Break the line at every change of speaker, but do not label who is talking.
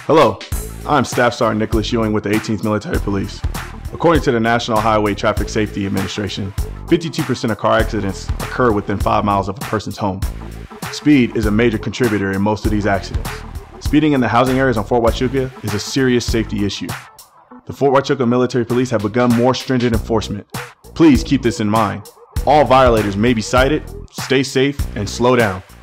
Hello, I'm Staff Sergeant Nicholas Ewing with the 18th Military Police. According to the National Highway Traffic Safety Administration, 52% of car accidents occur within 5 miles of a person's home. Speed is a major contributor in most of these accidents. Speeding in the housing areas on Fort Huachuca is a serious safety issue. The Fort Huachuca Military Police have begun more stringent enforcement. Please keep this in mind. All violators may be cited. Stay safe and slow down.